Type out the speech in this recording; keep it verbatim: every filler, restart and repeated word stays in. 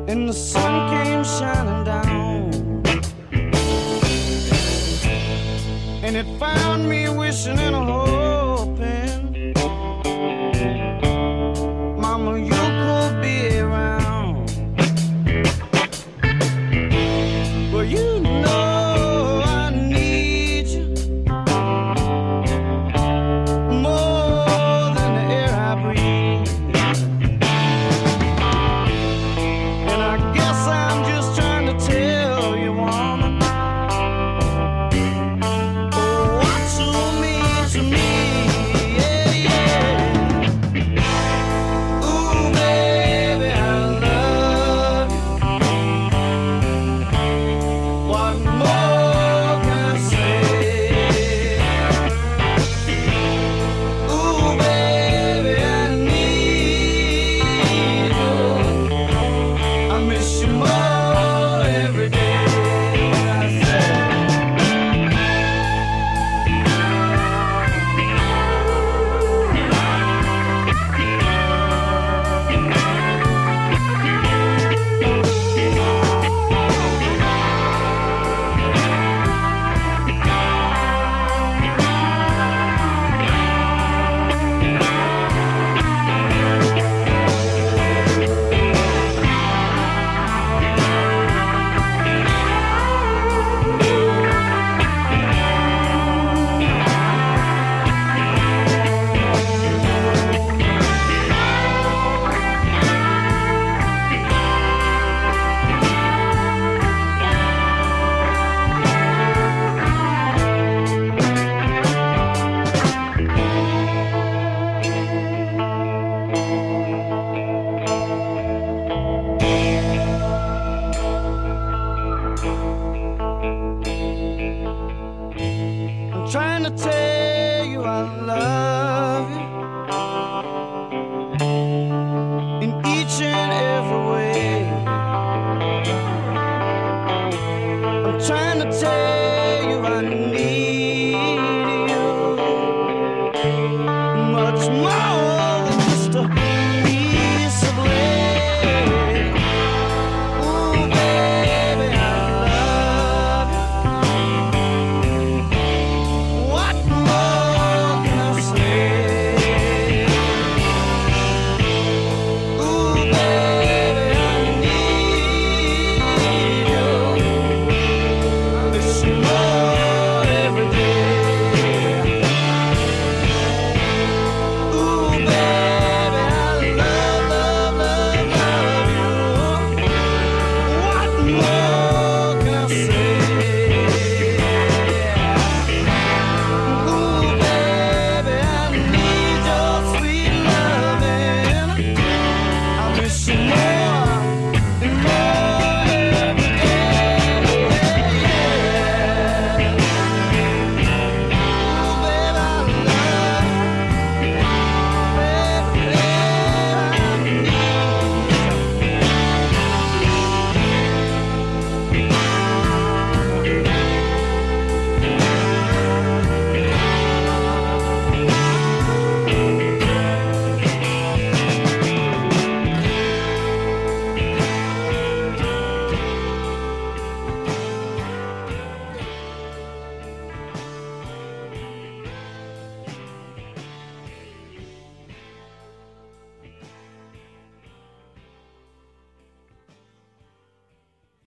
and the sun came shining down, and it found me wishing and hoping, Mama, you could be around. Well, you know I need you more than the air I breathe, and I guess I'm just trying to tell you, woman, oh, what you mean to me, yeah, yeah. Ooh, baby, I love you. What more can I say? Ooh, baby, I need you. I miss you more every day. I say, I'm trying to tell you I love you in each and every way. I'm trying to tell you I need you much more than just a piece of land. Ooh, baby, I love you. What more can I say? Ooh, baby, I need you. I miss you more every day. Ooh, baby, I love, love, love, love you. What more can I say? Ooh, baby, I need your sweet loving. I miss you more